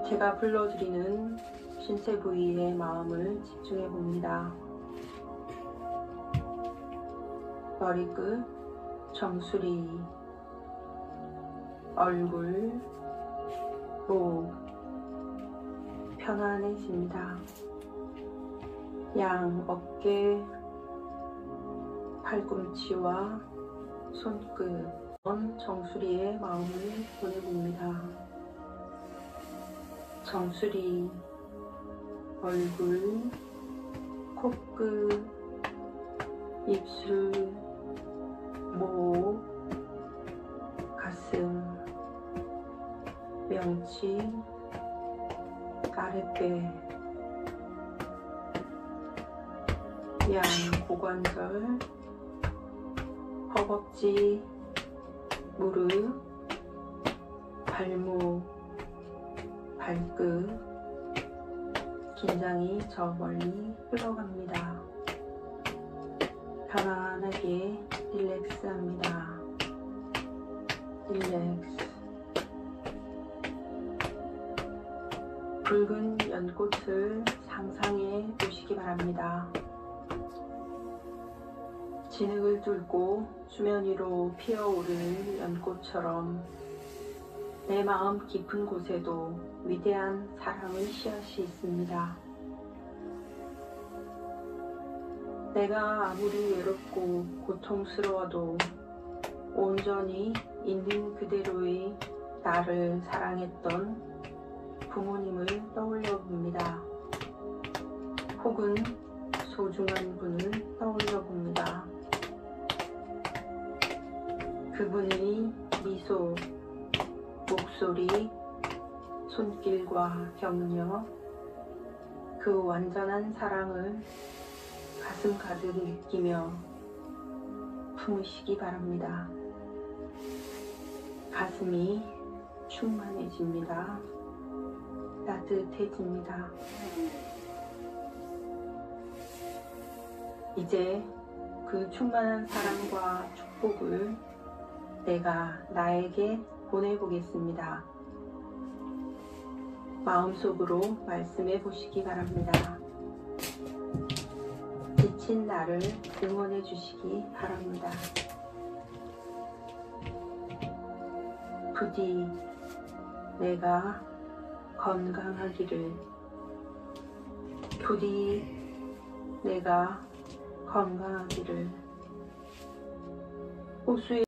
제가 불러드리는 신체 부위의 마음을 집중해 봅니다. 머리끝, 정수리, 얼굴, 목, 편안해집니다. 양 어깨, 팔꿈치와 손끝, 정수리의 마음을 보내봅니다. 정수리, 얼굴, 코끝, 입술, 목, 가슴, 명치, 아랫배, 양 고관절, 허벅지, 무릎, 발목, 발끝, 긴장이 저 멀리 흘러갑니다. 편안하게 릴렉스합니다. 릴렉스. 붉은 연꽃을 상상해 보시기 바랍니다. 진흙을 뚫고 수면 위로 피어오를 연꽃처럼 내 마음 깊은 곳에도 위대한 사랑의 씨앗이 있습니다. 내가 아무리 외롭고 고통스러워도 온전히 있는 그대로의 나를 사랑했던 부모님을 떠올려 봅니다. 혹은 소중한 분을 떠올려 봅니다. 그분의 미소, 목소리, 손길과 격려, 그 완전한 사랑을 가슴 가득 느끼며 품으시기 바랍니다. 가슴이 충만해집니다. 따뜻해집니다. 이제 그 충만한 사랑과 축복을 내가 나에게 보내보겠습니다. 마음속으로 말씀해 보시기 바랍니다. 지친 나를 응원해 주시기 바랍니다. 부디 내가 건강하기를, 부디 내가 건강하기를, 호수의